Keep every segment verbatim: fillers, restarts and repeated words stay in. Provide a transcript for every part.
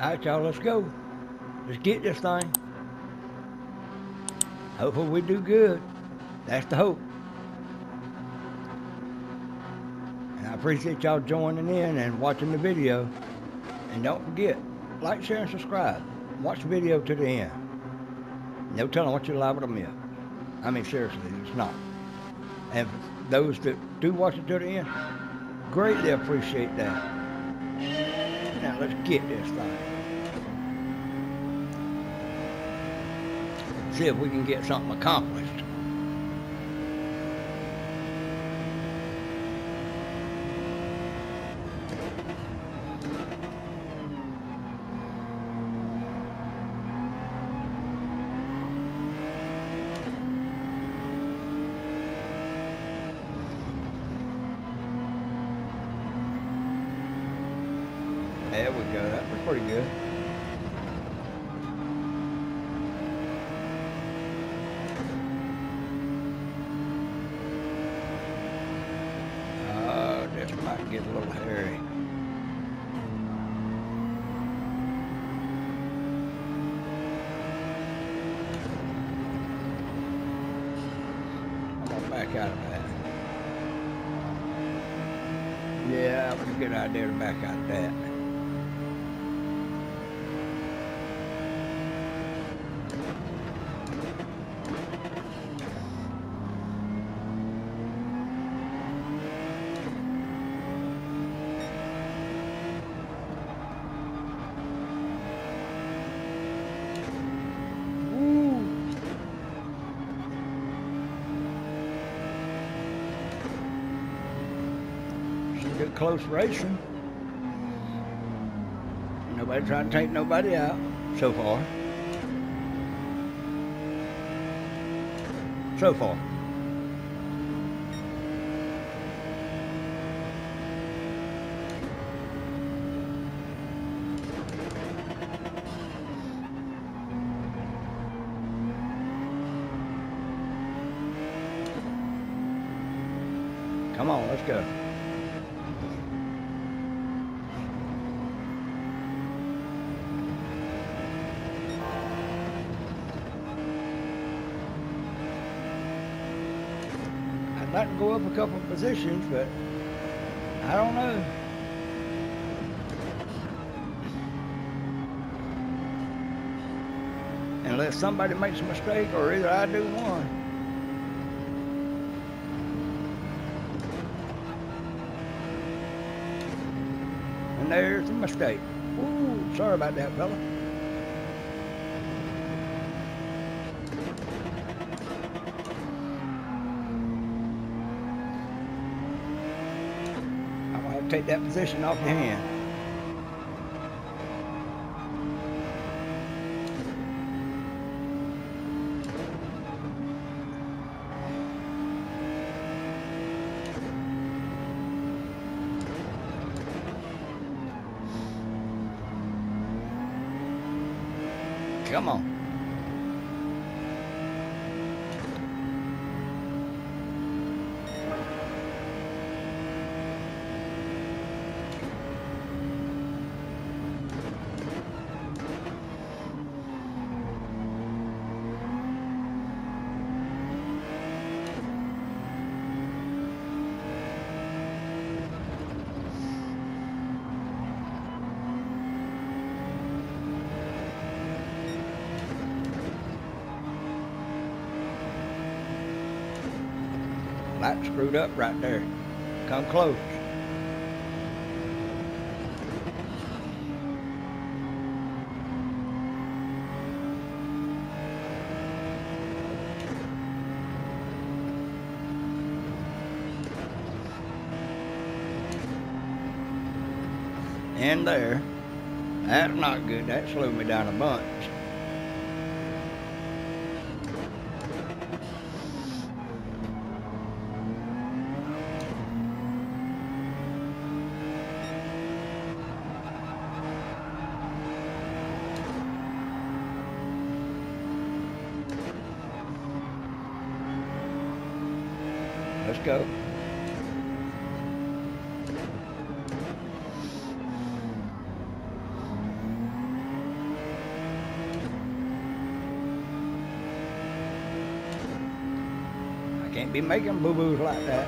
Alright, y'all, let's go. Let's get this thing. Hopefully we do good. That's the hope. And I appreciate y'all joining in and watching the video. And don't forget, like, share, and subscribe. Watch the video to the end. No telling what you're liable to miss. I mean, seriously, it's not. And for those that do watch it to the end, greatly appreciate that. Now let's get this thing. See if we can get something accomplished. There we go, that was pretty good. Oh, this might get a little hairy. I'm gonna back out of that. Yeah, that was a good idea to back out of that. Good close racing. Nobody trying to take nobody out so far. So far. Come on, let's go. I'd like to go up a couple of positions, but I don't know. Unless somebody makes a mistake, or either I do one. And there's a mistake. Ooh, sorry about that, fella. Take that position off your hand. Come on. Light screwed up right there. Come close. In there. That's not good. That slowed me down a bunch. Let's go. Can't be making boo-boos like that.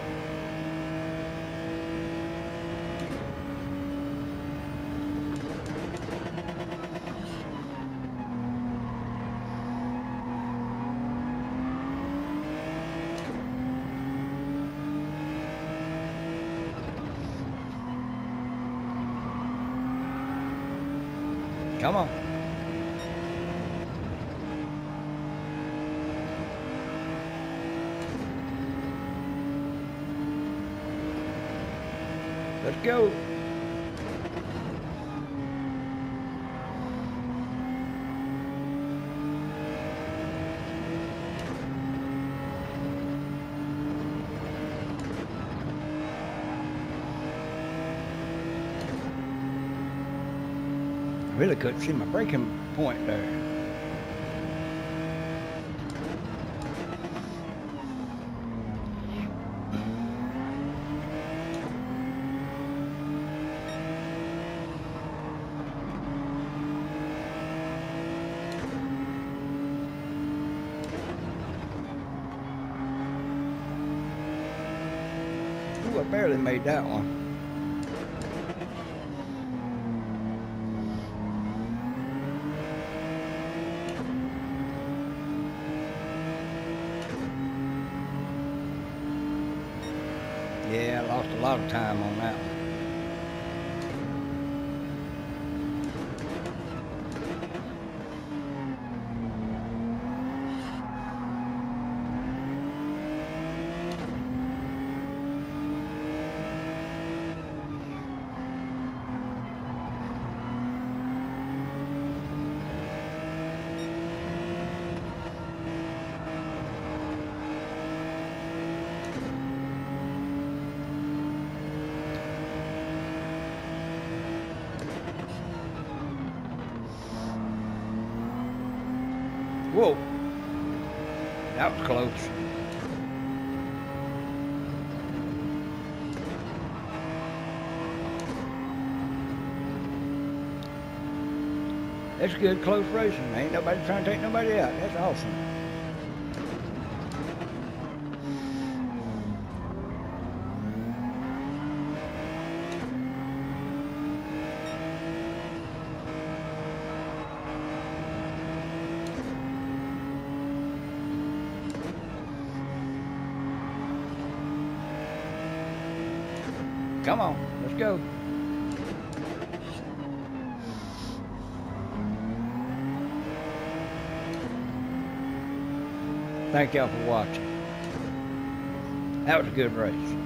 Come on. Let's go. I really couldn't see my braking point there. Ooh, I barely made that one. Yeah, I lost a lot of time on that one. Whoa, that was close. That's good close racing. Ain't nobody trying to take nobody out. That's awesome. Come on, let's go. Thank y'all for watching. That was a good race.